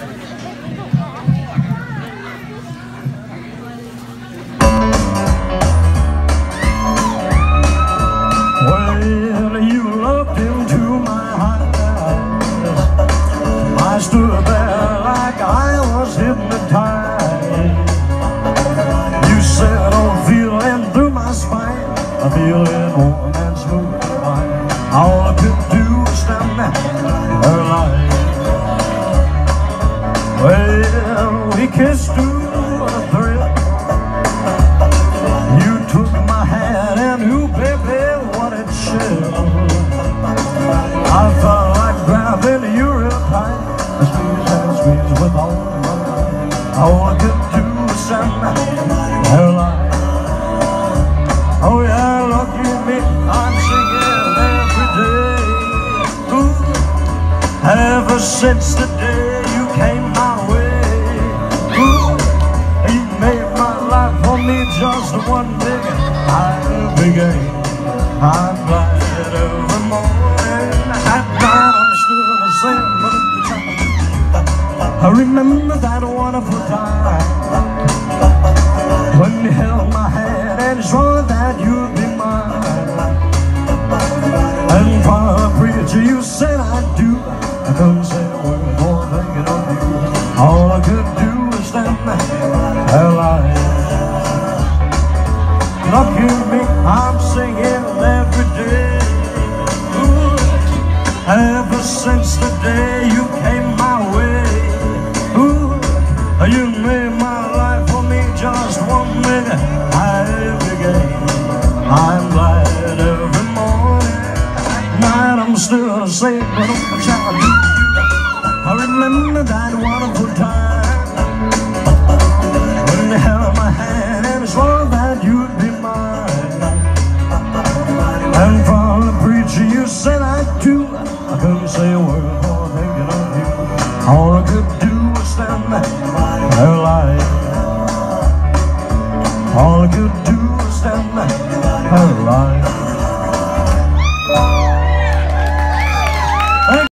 Well, you looked into my eyes. I stood there like I was hypnotized. You said, oh, feeling through my spine, I feel it warm and smooth and fine. All I could do was stand there alive. Well, we kissed through a thrill. You took my hand and you, baby, what it chill. I felt like grabbing you real tight, squeeze and squeeze with all my might. All I could do was stand there alive. Oh yeah, look at me, I'm singing every day. Ooh, ever since the day you came my way. Ooh, you made my life for me just one big happy game. I'm glad every morning, at night I'm still the same. I remember that wonderful time when you held my hand and swore that you'd be mine. And for a preacher you said I do. I couldn't say a word more thinking of you. All I could do was stand there alive. Look at me, I'm singing every day. Ooh, ever since the day you came my way. Ooh, you made my life for me just one minute happy game. I'm glad every morning, at night I'm still the same, but I'm trying to. I remember that wonderful time when you held my hand and swore that you'd be mine. And from the preacher you said I do. I couldn't say a word more thinking of you. All I could do was stand there alive. All I could do was stand there alive.